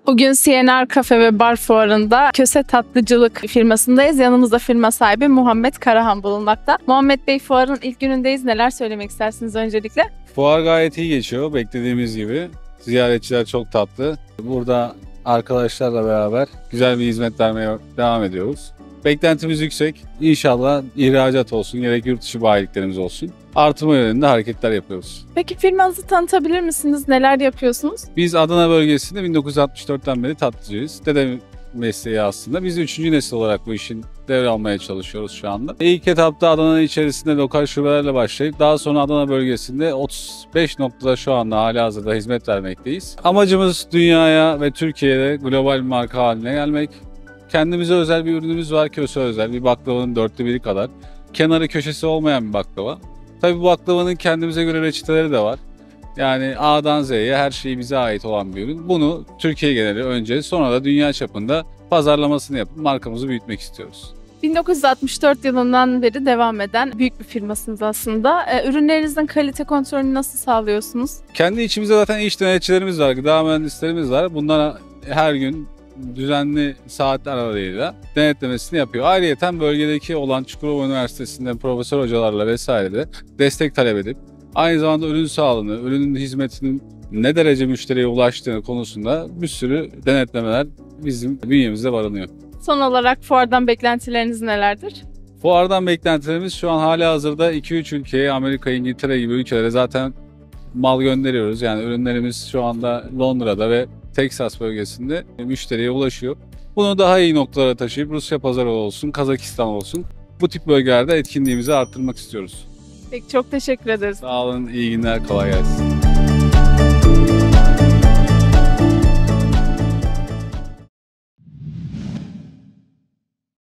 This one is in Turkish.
Bugün CNR Kafe ve Bar Fuarı'nda Köse Tatlıcılık firmasındayız. Yanımızda firma sahibi Muhammed Karahan bulunmakta. Muhammed Bey, fuarın ilk günündeyiz. Neler söylemek istersiniz öncelikle? Fuar gayet iyi geçiyor, beklediğimiz gibi. Ziyaretçiler çok tatlı. Burada arkadaşlarla beraber güzel bir hizmet vermeye devam ediyoruz. Beklentimiz yüksek. İnşallah ihracat olsun, gerek yurt dışı bayiliklerimiz olsun. Artırma yönünde hareketler yapıyoruz. Peki firmanızı tanıtabilir misiniz? Neler yapıyorsunuz? Biz Adana bölgesinde 1964'ten beri tatlıcıyız. Dedem mesleği aslında. Biz 3. nesil olarak bu işin devralmaya çalışıyoruz şu anda. İlk etapta Adana içerisinde lokal şubelerle başlayıp daha sonra Adana bölgesinde 35 noktada şu anda halihazırda hizmet vermekteyiz. Amacımız dünyaya ve Türkiye'de global bir marka haline gelmek. Kendimize özel bir ürünümüz var, Köse özel bir baklavanın 1/4 kadar. Kenarı köşesi olmayan bir baklava. Tabii bu baklavanın kendimize göre reçeteleri de var. Yani A'dan Z'ye her şeyi bize ait olan bir ürün. Bunu Türkiye geneli önce, sonra da dünya çapında pazarlamasını yapıp markamızı büyütmek istiyoruz. 1964 yılından beri devam eden büyük bir firmasınız aslında. Ürünlerinizin kalite kontrolünü nasıl sağlıyorsunuz? Kendi içimizde zaten iş denetçilerimiz var, gıda mühendislerimiz var. Bunlar her gün düzenli saatler aralığıyla denetlemesini yapıyor. Ayrıyeten bölgedeki olan Çukurova Üniversitesi'nde profesör hocalarla vesaire de destek talep edip aynı zamanda ürün sağlığını, ürünün hizmetinin ne derece müşteriye ulaştığını konusunda bir sürü denetlemeler bizim bünyemizde barınıyor. Son olarak fuardan beklentileriniz nelerdir? Fuardan beklentilerimiz şu an halihazırda 2-3 ülkeye, Amerika, İngiltere gibi ülkelere zaten mal gönderiyoruz. Yani ürünlerimiz şu anda Londra'da ve Texas bölgesinde müşteriye ulaşıyor. Bunu daha iyi noktalara taşıyıp Rusya pazarı olsun, Kazakistan olsun, bu tip bölgelerde etkinliğimizi arttırmak istiyoruz. Peki, çok teşekkür ederiz. Sağ olun, iyi günler, kolay gelsin.